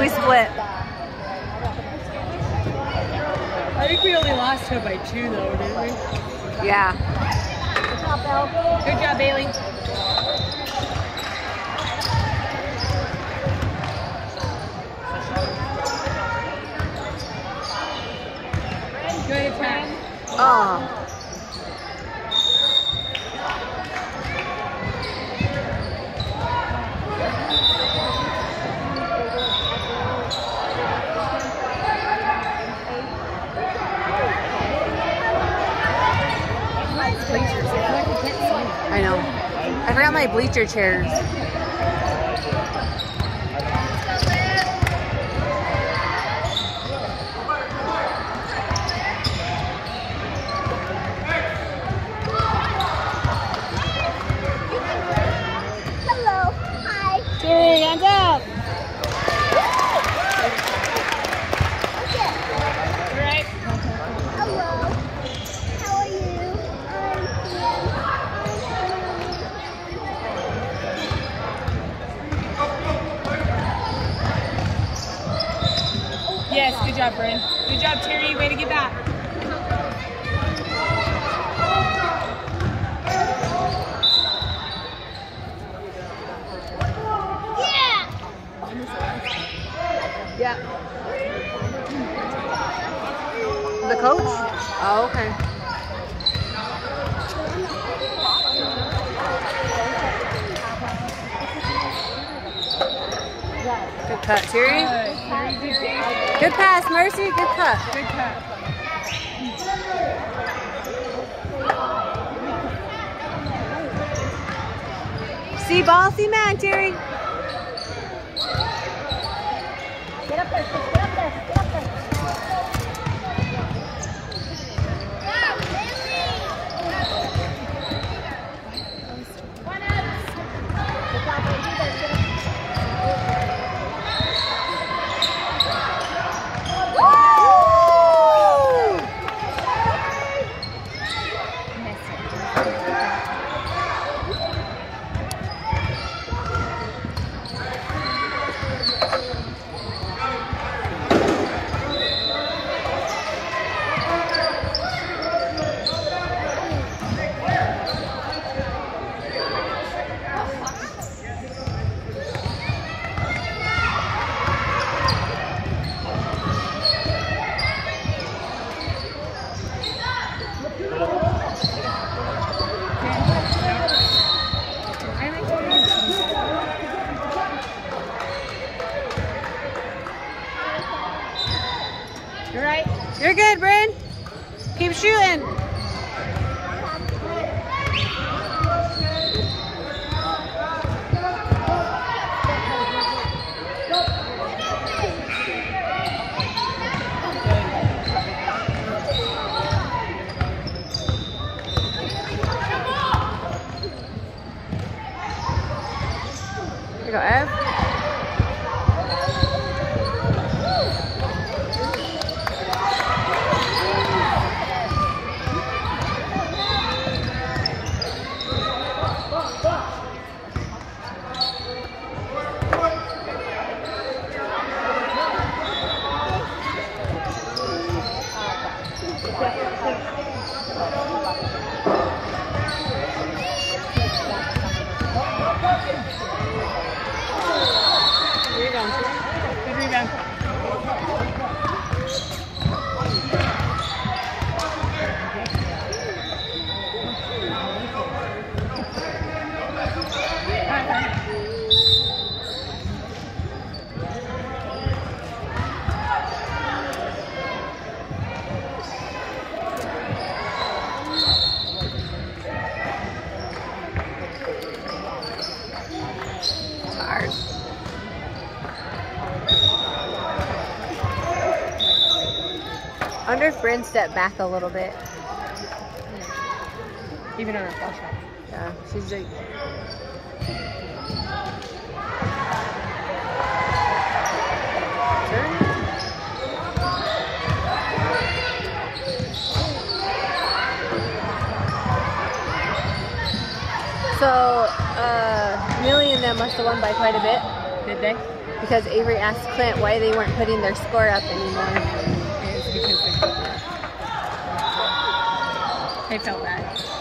we split. I think we only lost her by 2 though, didn't we? Yeah. Good job, Bailey. Good attack. Oh. I know. I forgot my bleacher chairs. Hello. Hi. Terry, hands up. Okay. All right. Hello. How are you? Yes, good job, Bryn. Good job, Terry. Way to get back. Yeah. Yeah. The coach? Oh, okay. Good cut, Terry. Good pass, Mercy. Good cut. Good cut. See ball, see man, Terry. Get up there. Get up there. Get up there. You're right. You're good, Bryn. Keep shooting. Here you go, Ev. Good rebound. Hard. I wonder if Bryn stepped back a little bit. Even on her foul shot. Yeah, she's like. So, Millie and them must have won by quite a bit. Did they? Because Avery asked Clint why they weren't putting their score up anymore. It's because they felt bad.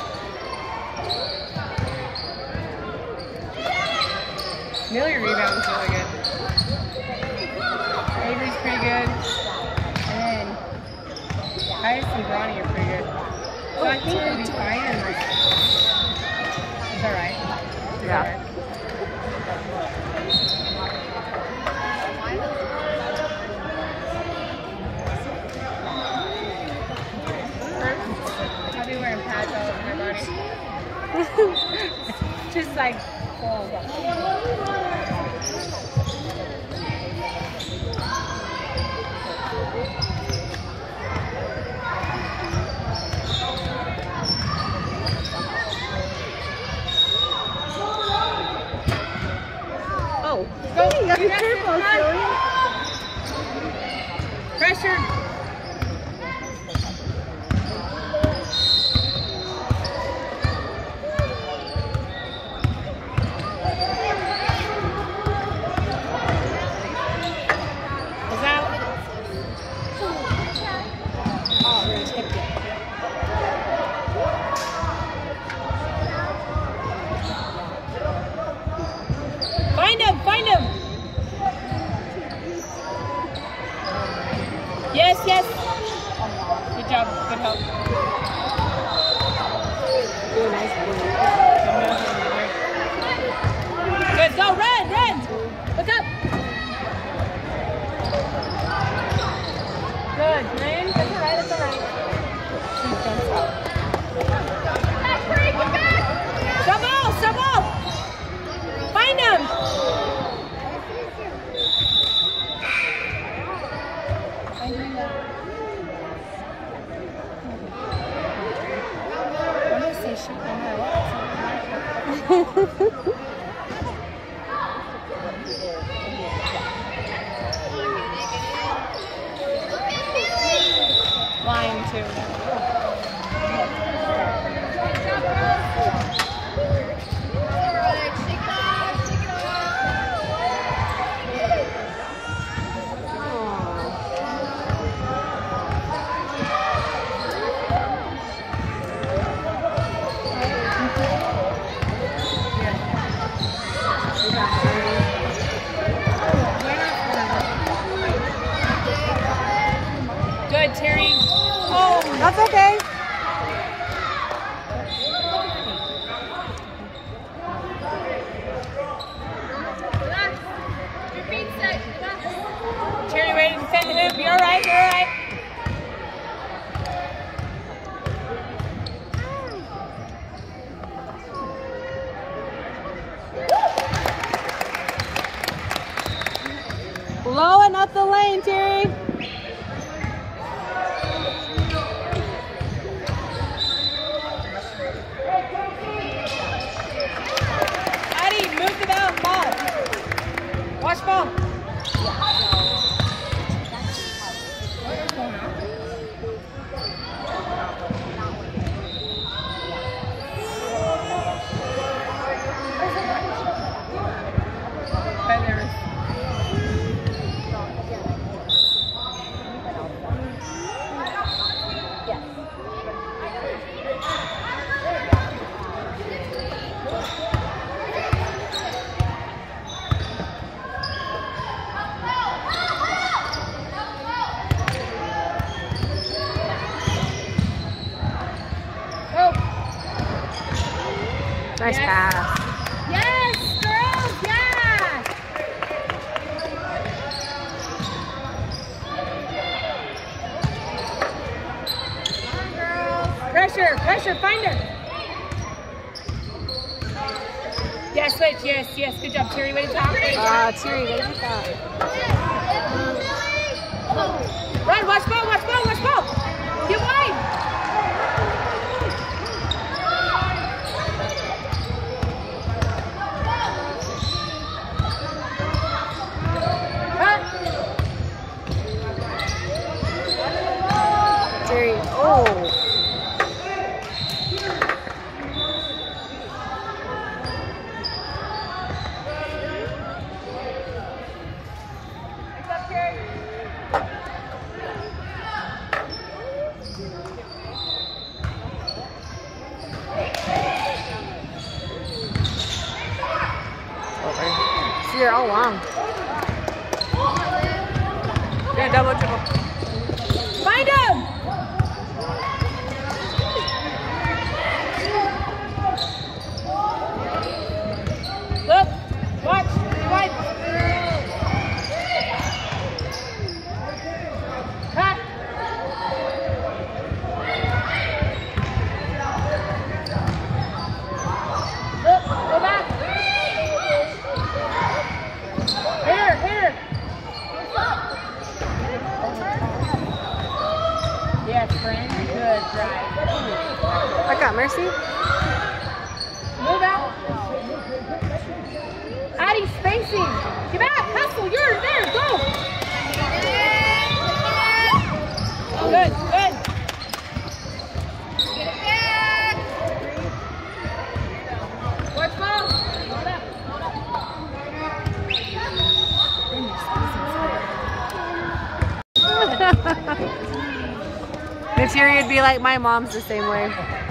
Amelia rebounds really good. Avery's pretty good. And then Titus and Bronny are pretty good. So I think we'll be fine. It's alright. Yeah. I'll be wearing pads all over my body. Just like falls off. Oh, Go. you got You your got it. turbo, Come on. Joey. Pressure. Is out. Oh, we tipped it. Find him! Find him! Yes, yes! Good job. Good help. Ooh, nice play. Good. Go, Red! Red! Look up! Good. Man. That's alright. That's alright. Stop ball! Stop ball! Find him! I'm gonna say shit on my Lying too. Good, Terry. Oh, That's okay. Terry, ready to defend the hoop. You're all right. You're all right. Low and up the lane, Terry. Addie, move the ball. Watch ball. Right there. Nice Yes. pass. Yes, girls, yeah! Pressure, pressure, find her. Yeah, switch, yes, yes, good job, Terry, way to top. Terry, what do you thought? Run, watch ball, watch ball, watch ball. Get wide. Terry, oh. Mercy, they're all long. Yeah, double, triple. Find him! Look! Watch! Watch! Cut! Look! Go back! Here! Here! Yes, friend. Good drive. I got Mercy. Move out. Addie, spacing. Get back. Hustle. You're there. Go. Good. Good. Get it back. Watch ball. Hold up. Materia would be like my mom's the same way.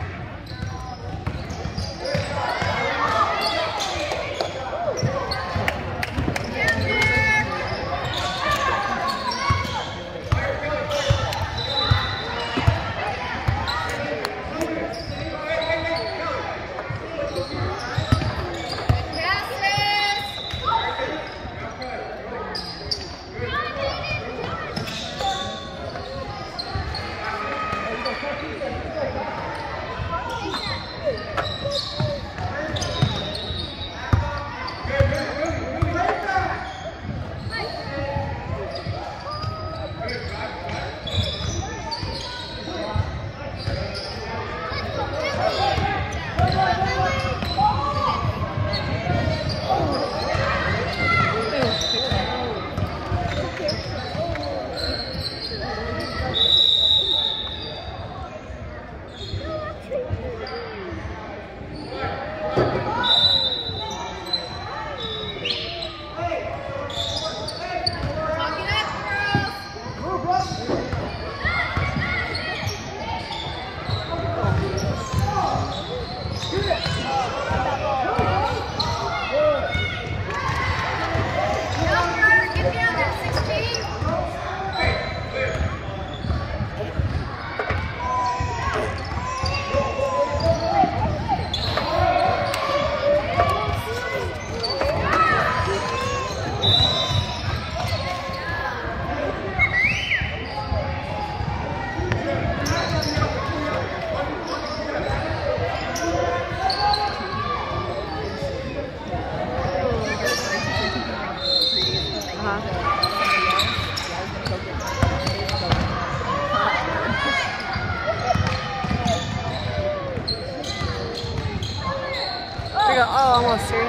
Oh, almost through.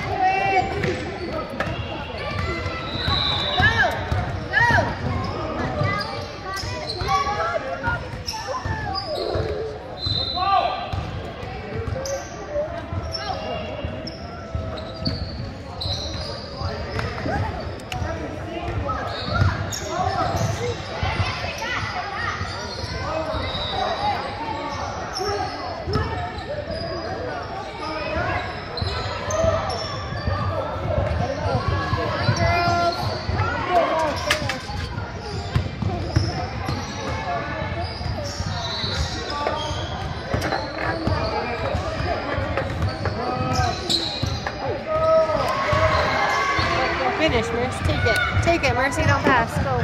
Finish, Mercy. Take it. Take it, Mercy. Don't pass. Go.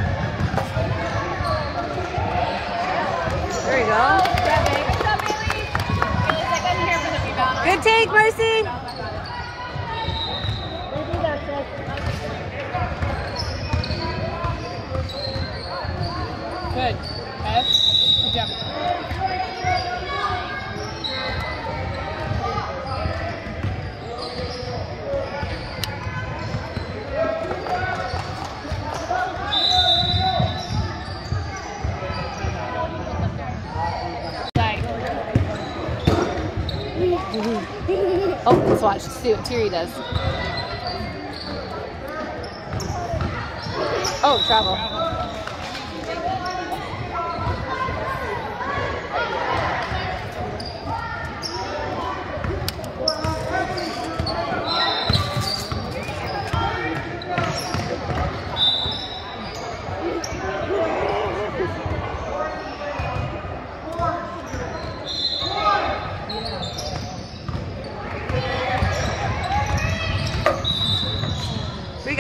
There you go. Good take, Mercy. Good. F. Good job. Oh, let's watch. Let's see what Tiri does. Oh, travel.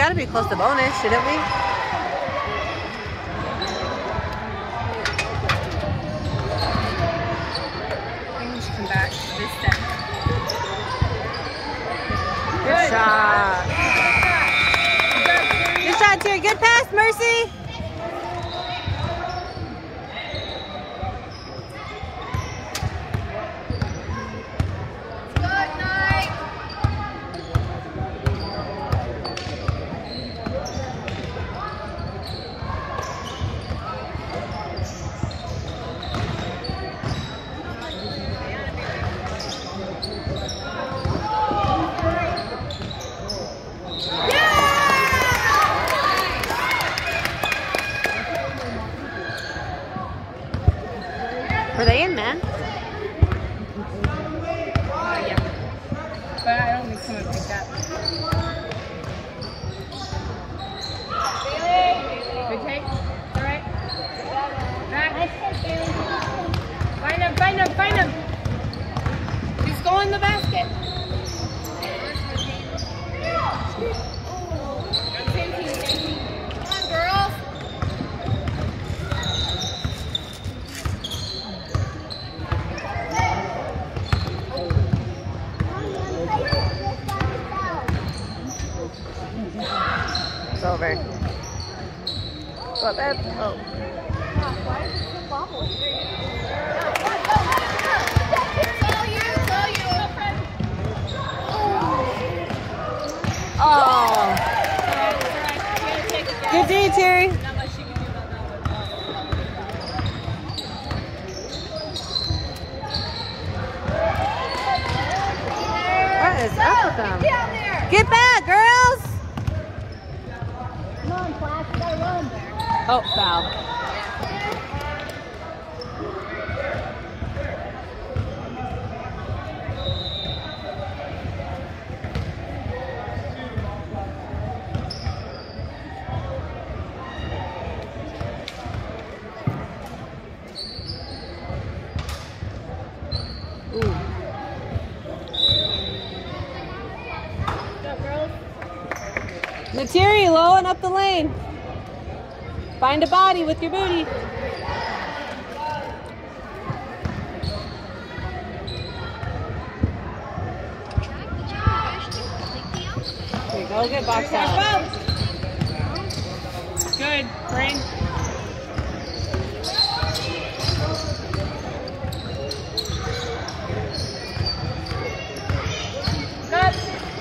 got to be close to bonus, shouldn't we? I think we should come back to this step. Good shot. Good shot, Terry. Good pass, Mercy. Were they in, man? Yeah. But I don't think someone picked up. Good take. All right. Back. Find him, find him, find him. He's going in the basket. Same team, same team. Come on, girls. It's over. What, babe? Oh. Oh. Good D, Terry. What is up with them? Get back, girls! Come on, Flash, you gotta run. Oh, foul. Ooh. Materi, low and up the lane. Find a body with your booty. Here you go, get boxed out. Good, Brain. Good.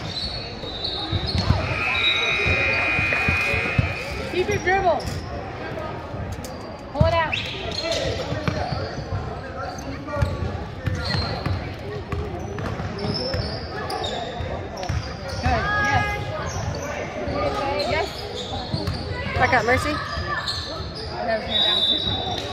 Keep your dribble. Pull it out. Good. Yes. Yes. Back up, Mercy. That was going down too.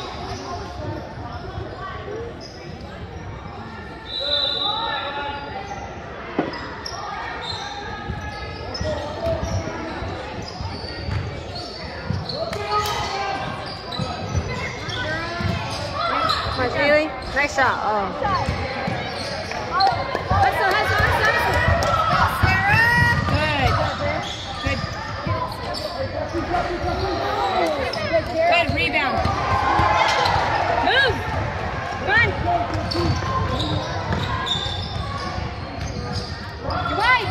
Come on, Haley. Nice shot. Oh. Hustle, hustle, hustle, hustle. Sarah. Good. Good rebound. Move. Come on. You're right.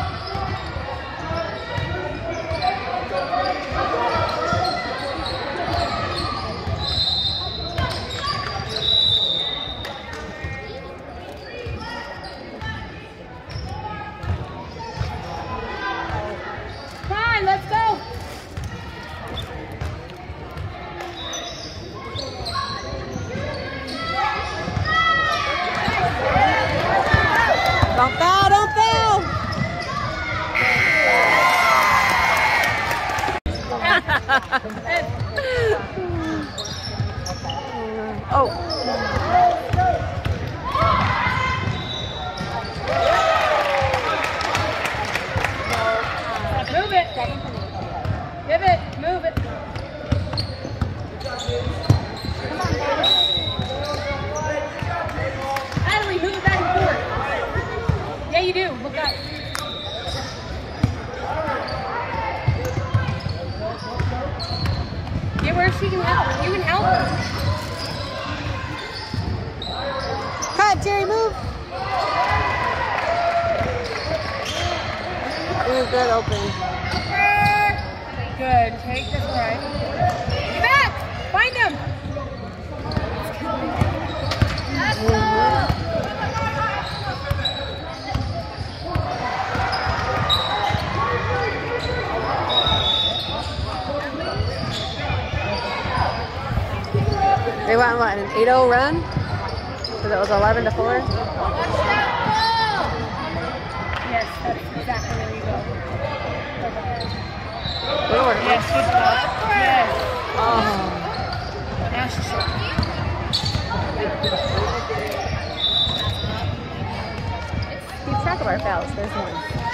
where she can help. You can help her. Cut, Jerry, move. Move, good, open. Good. Take this right. Get back! Find him! Let's go! They went what, an 8-0 run? So that was 11-4? Yes, that's exactly where you go. Lord. Yes, good ball. Yes. Oh. Now she's short. Keep track of our fouls. There's one.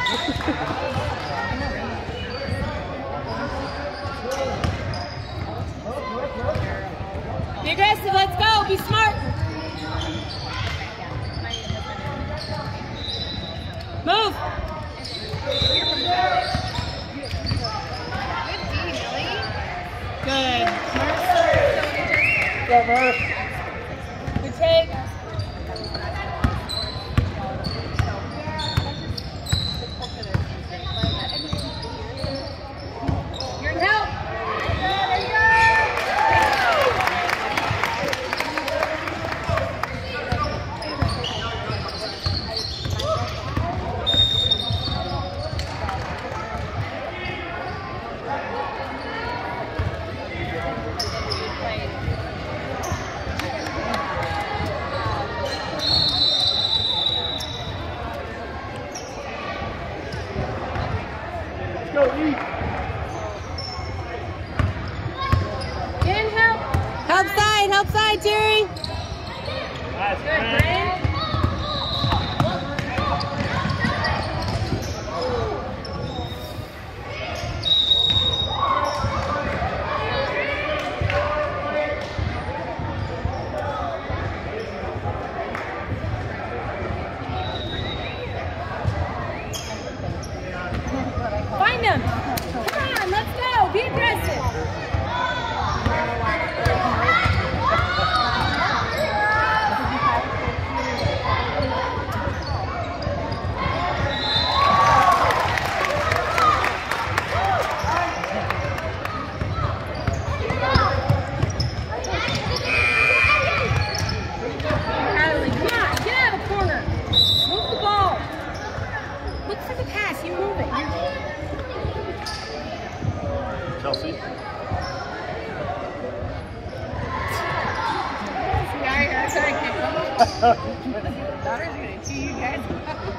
Be aggressive, let's go, be smart. Move. Good. Go, Murph. Good take. You're in help. Get in help. Help side, Jerry. Good, Brandon. Find him. Come on, let's go. Be aggressive. Natalie, come on, get out of the corner. Move the ball. Look for the pass. You move it. Chelsea. Yeah, that's what I can't come. Daughter's gonna chew you guys out.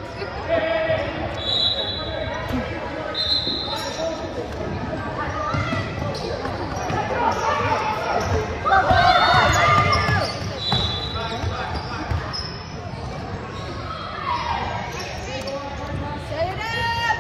Set it up!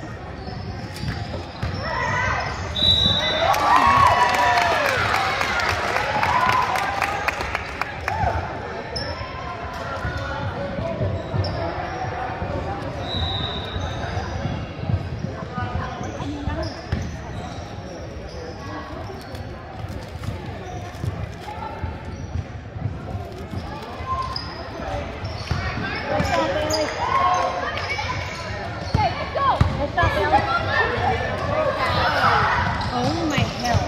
Oh my hell.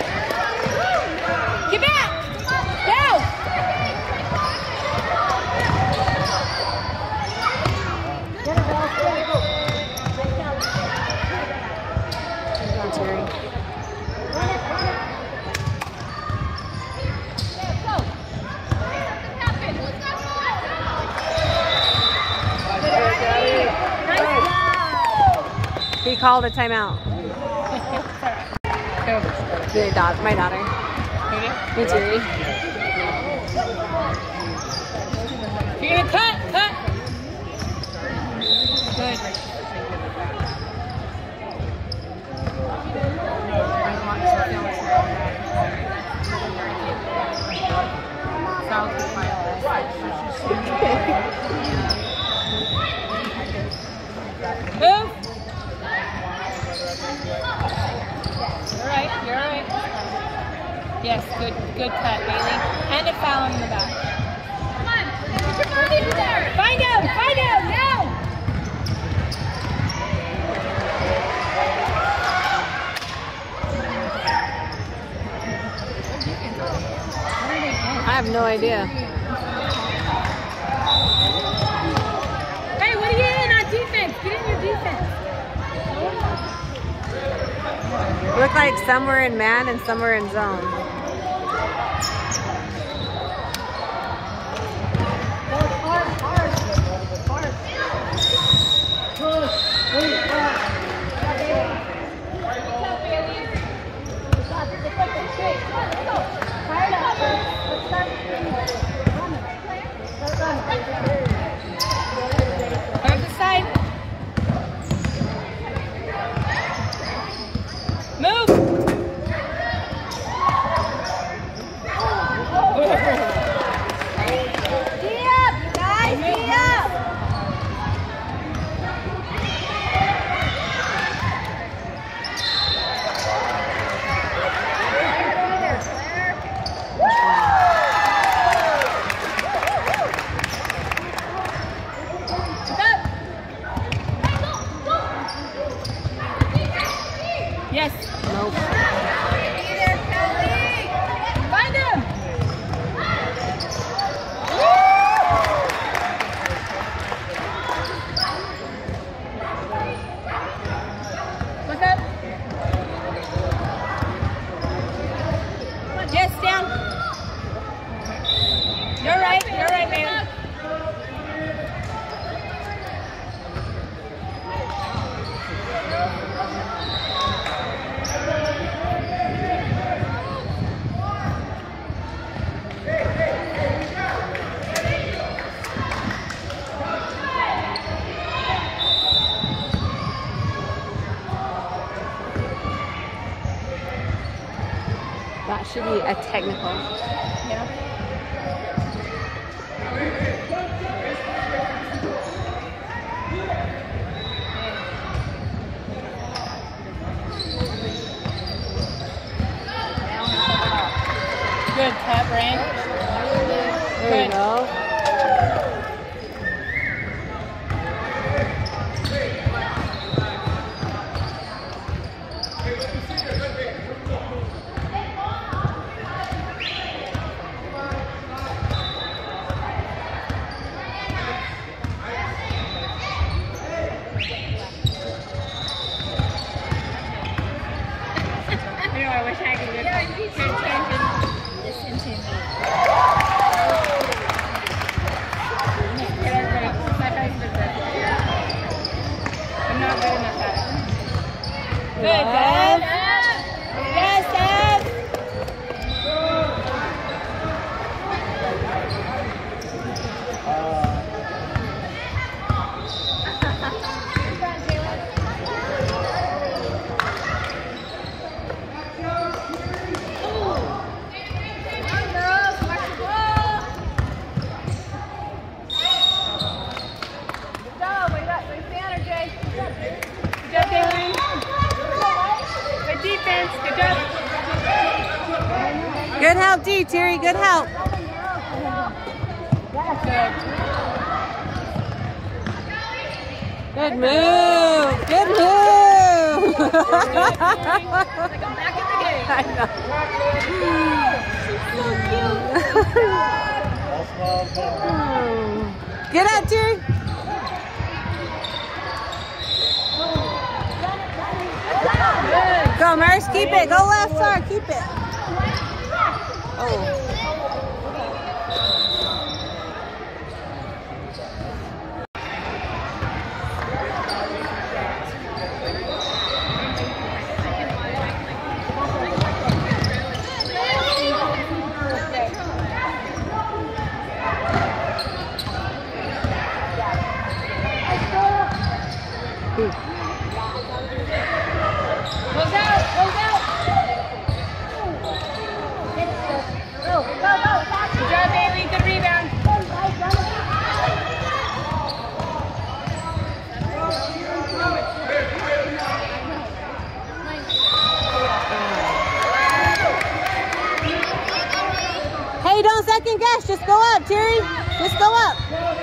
Get back! Go! Come on, Jerry. He called a timeout. My daughter. Me, Jerry. You're gonna cut! Good. Move! You're all right. Yes, good cut, Bailey. And a foul in the back. Come on. Put your body in there. Find out now. I have no idea. Hey, what are you in on defense? Get in your defense. Look like some were in man and some were in zone. Grab the side. Move. Gee up, guys. Gee up. Yes. Nope. Find him. What's up? Yes, down. You're right, man. That should be a technical. Yeah. Good tap, Rain. There you go. You know, I wish I could pay attention. Listen to me. I'm not good enough at it. Good, Dad. Yes, Dad. Good job, Taylor. Good defense. Good job. Good help, D, Terry. Good help. Good. Good move. Good move. Like I'm back in the game. I know. Get up, Terry. Go, Merce. Keep it. Go left side. Keep it. Oh. Close out. Close out. Go. Just go up, Terry. Just go up.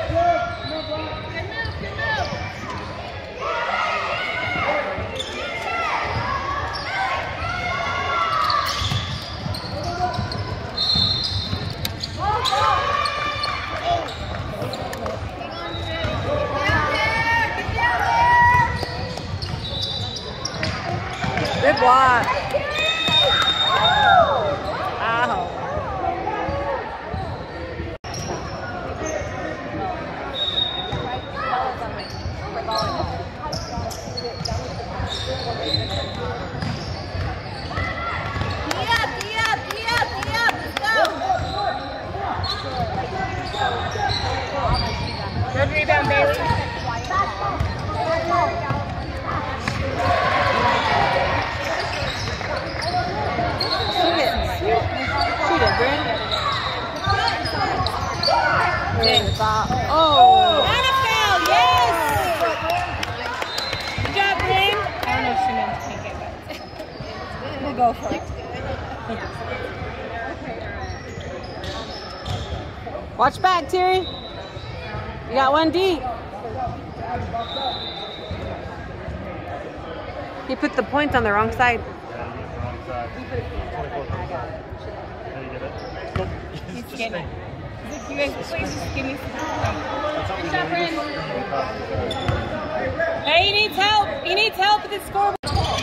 Good block. Ow. Good rebound, Bailey. Shoot it, Bryn. Oh! And a foul, yes! Good job, Bryn. I don't know if she meant to take it, but we'll go for it. Watch back, Terry. You got one deep. He put the point on the wrong side. He's skinny. You guys please just give me some help. Good job, Bryn. Hey, he needs help. He needs help with the scoreboard.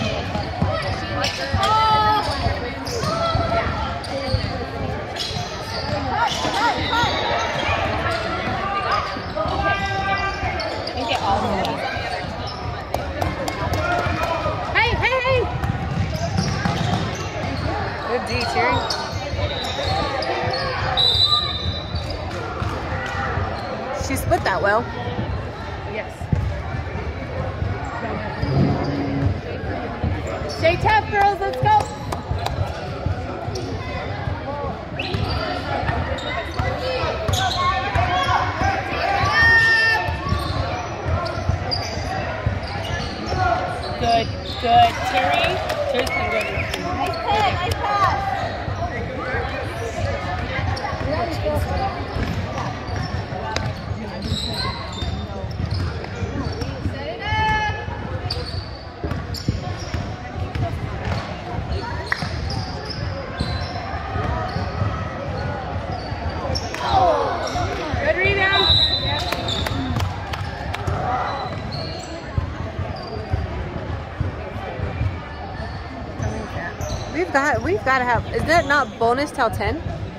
Hey! Good D, Terry. She split that well. Yes. Stay tough, girls. Let's go. Good. Terry. Terry's kind of good. Nice pass. Good rebound. We've got to have. Is that not bonus till 10?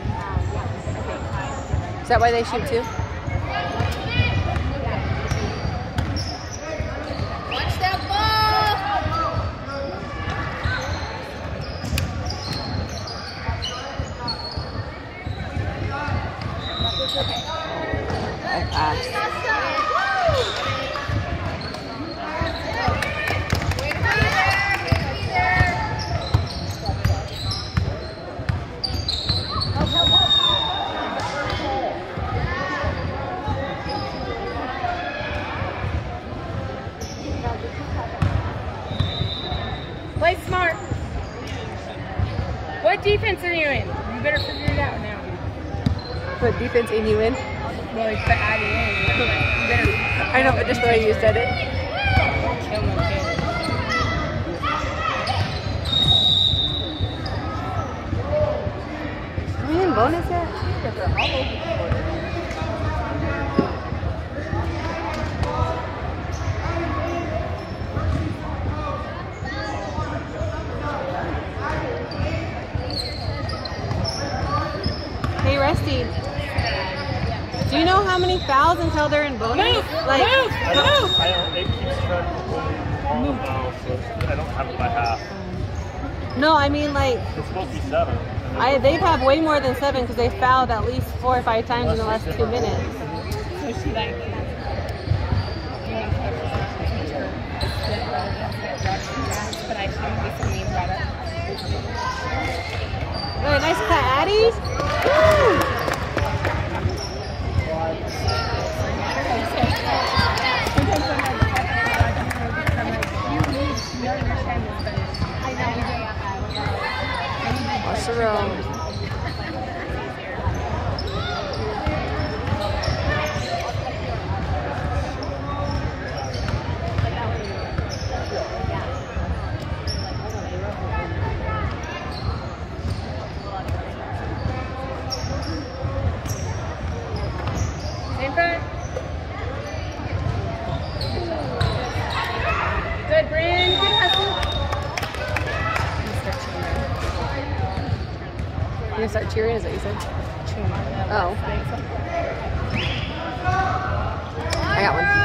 Is that why they shoot 2? Watch that ball. Play smart. What defense are you in? You better figure it out now. Put defense in you in. Well, it's the adding in. You better. I know, but just the way you said it. Kill my kid. Are we in bonus yet? Hey, Rusty. Do you know how many fouls until they're in bonus? Move! Like, Move! I don't, it keeps track of all the fouls, so I don't have it by half. no, I mean like, It's supposed to be 7. they'd have way more than 7 because they fouled at least 4 or 5 times in the last 2 minutes. So she like. But I shouldn't be so mean about it. Good, nice cut, Addie. Woo! Watch the road. gonna start cheering, is what you said? Oh. I got one.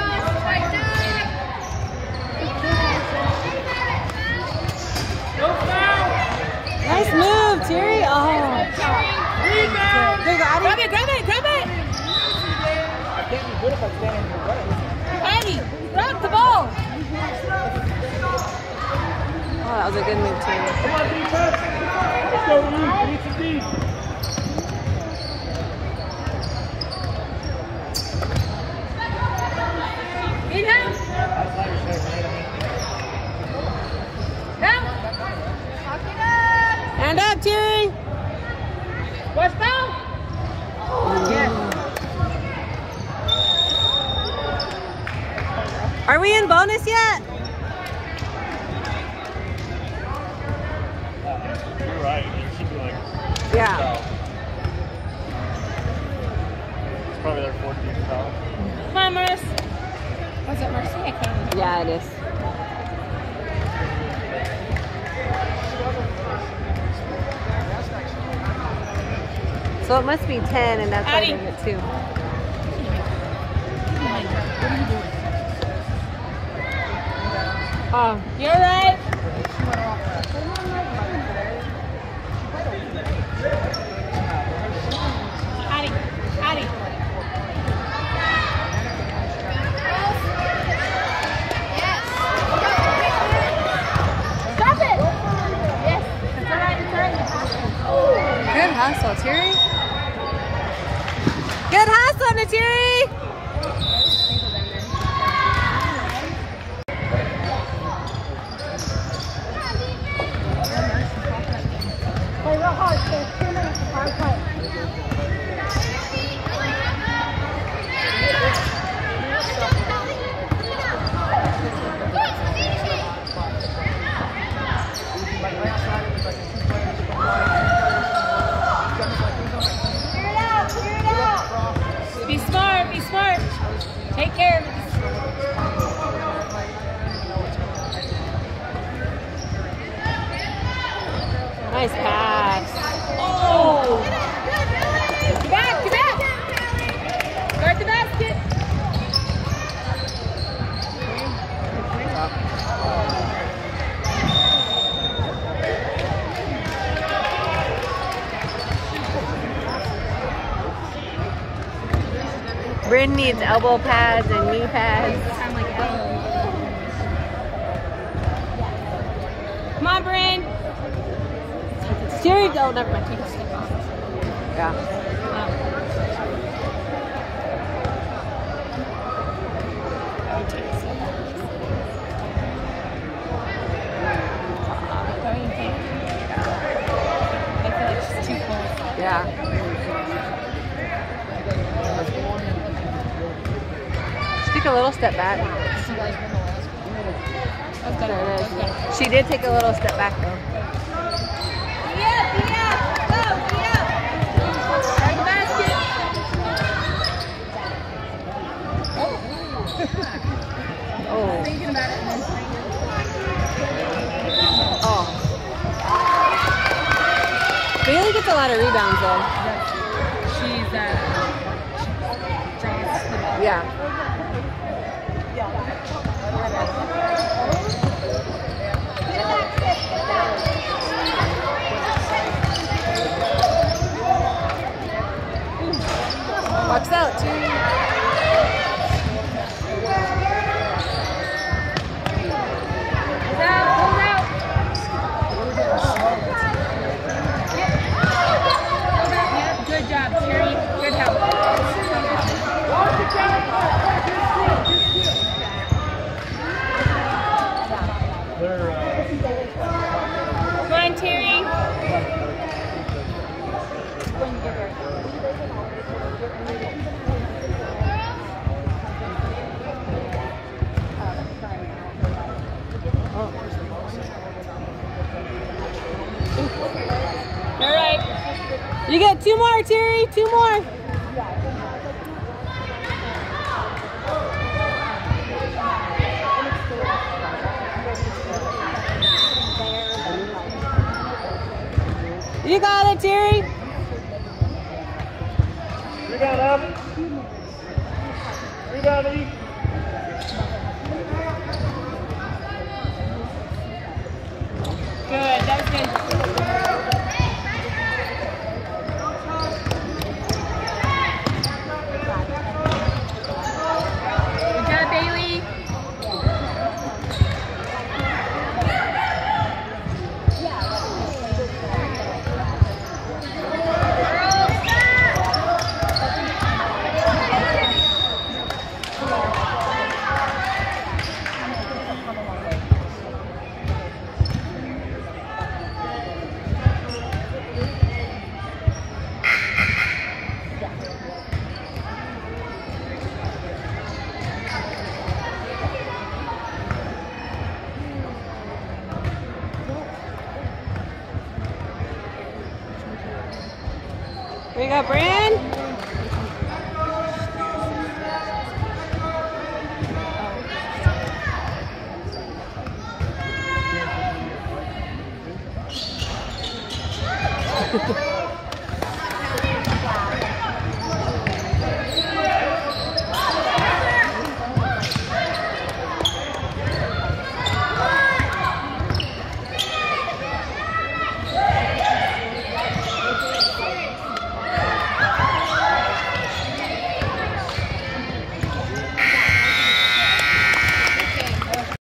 Nice move, Terry. Oh. There you go, Addie. Grab it, grab it, grab it! I can't be good if I'm standing in your way. Addie, grab the ball! Oh, that was a good move, Terry. Come on, defense. Let's go, Lee. We need some deep. In him! Down! Hand up, Terry. Watch down! Yes. Are we in bonus yet? You're right. It should be like. Yeah. It's probably their 14th foul. Come on, Merce. Was it Mercy? I can't remember. Yeah, it is. So it must be 10, and that's why Addie. they get 2. Oh, You're right. Addie, Addie. Stop it! Yes. It's all right, it's all right. good hustle, Terry. Good hustle, Natiri. Be smart, be smart. Take care of it. Nice pass. Oh! Get back, get back! Guard the basket. Bryn needs elbow pads and knee pads. Come on, Bryn. Terry, oh, never mind. Take a step off. Yeah. I feel like she's too close. Yeah. She took a little step back. That's better. That's better. She did take a little step back though. Oh. Thinking about it and then Oh. Bailey gets a lot of rebounds though. she's draws the ball. Yeah. Watch out, too. Good job, Terry. Good help. Come on, Terry. All right. You get 2 more, Terry. 2 more. You got it, Terry. We got Brand.